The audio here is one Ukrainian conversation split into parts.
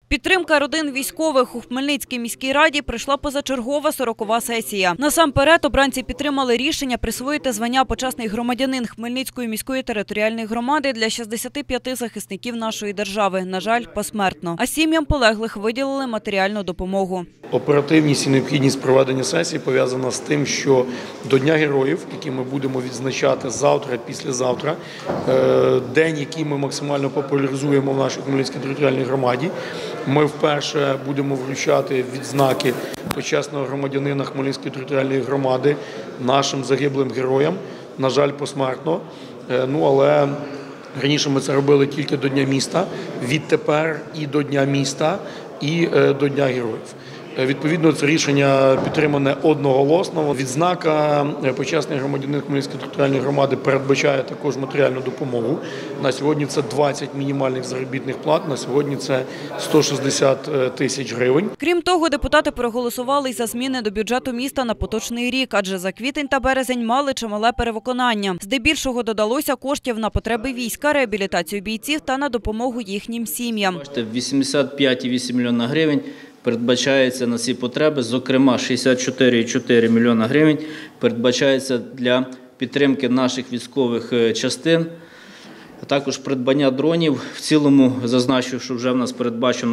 Підтримка родин військових у Хмельницькій міській раді прийшла позачергова 40-ва сесія. Насамперед обранці підтримали рішення присвоїти звання «Почесний громадянин» Хмельницької міської територіальної громади для 65 захисників нашої держави, на жаль, посмертно. А сім'ям полеглих виділили матеріальну допомогу. Оперативність і необхідність проведення сесії пов'язана з тим, що до Дня героїв, який ми будемо відзначати завтра, післязавтра, день, який ми максимально популяризуємо в нашій Хмельницькій територіальній громаді, ми вперше будемо вручати відзнаки почесного громадянина Хмельницької територіальної громади нашим загиблим героям, на жаль, посмертно. Але раніше ми це робили тільки до Дня міста, відтепер і до Дня міста, і до Дня героїв. Відповідно, це рішення підтримане одноголосно. Відзнака «Почесний громадянин Хмельницької територіальної громади» передбачає також матеріальну допомогу. На сьогодні це 20 мінімальних заробітних плат, на сьогодні це 160 тисяч гривень. Крім того, депутати проголосували й за зміни до бюджету міста на поточний рік, адже за квітень та березень мали чимале перевиконання. Здебільшого додалося коштів на потреби війська, реабілітацію бійців та на допомогу їхнім сім'ям. 85,8 мільйона гривень передбачається на ці потреби, зокрема 64,4 мільйона гривень передбачається для підтримки наших військових частин, а також придбання дронів. В цілому зазначу, що вже в нас передбачено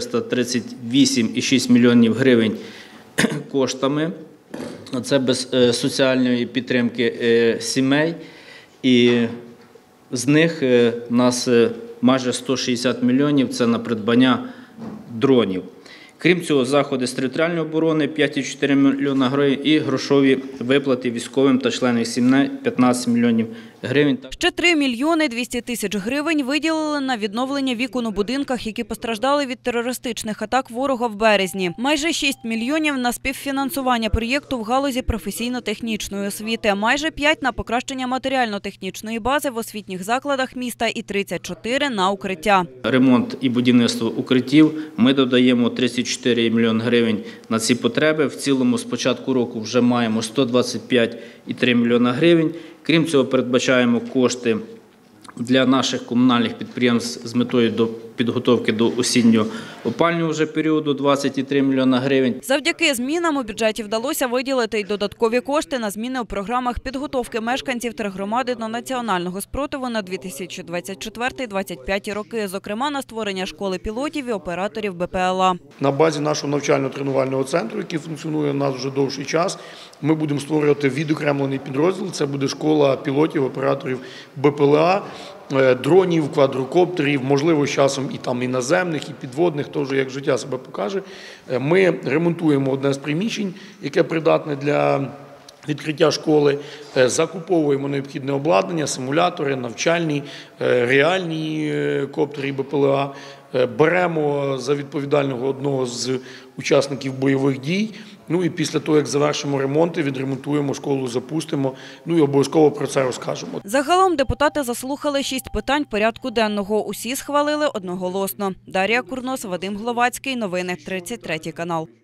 438,6 мільйонів гривень коштами. Це без соціальної підтримки сімей, і з них у нас майже 160 мільйонів – це на придбання дронів. Крім цього, заходи з територіальної оборони – 5,4 мільйона гривень і грошові виплати військовим та членам сімей – 15 мільйонів гривень. Ще 3 мільйони 200 тисяч гривень виділили на відновлення вікон у будинках, які постраждали від терористичних атак ворога в березні. Майже 6 мільйонів на співфінансування проєкту в галузі професійно-технічної освіти, майже 5 на покращення матеріально-технічної бази в освітніх закладах міста і 34 на укриття. Ремонт і будівництво укриттів ми додаємо 34 мільйони гривень на ці потреби. В цілому з початку року вже маємо 125,3 мільйона гривень. Крім цього, передбачаємо кошти для наших комунальних підприємств з метою до підготовки до осіннього опалювального вже періоду – 23 мільйона гривень. Завдяки змінам у бюджеті вдалося виділити й додаткові кошти на зміни у програмах підготовки мешканців тергромади до національного спротиву на 2024-2025 роки, зокрема на створення школи пілотів і операторів БПЛА. На базі нашого навчально-тренувального центру, який функціонує у нас вже довший час, ми будемо створювати відокремлений підрозділ. Це буде школа пілотів, операторів БПЛА, дронів, квадрокоптерів, можливо, з часом і наземних, і підводних, теж як життя себе покаже. Ми ремонтуємо одне з приміщень, яке придатне для відкриття школи, закуповуємо необхідне обладнання, симулятори, навчальні, реальні коптери і БПЛА, беремо за відповідального одного з учасників бойових дій, і після того, як завершимо ремонти, відремонтуємо школу, запустимо, і обов'язково про це розкажемо. Загалом депутати заслухали 6 питань порядку денного. Усі схвалили одноголосно. Дар'я Курнос, Вадим Гловацький. Новини 33 канал.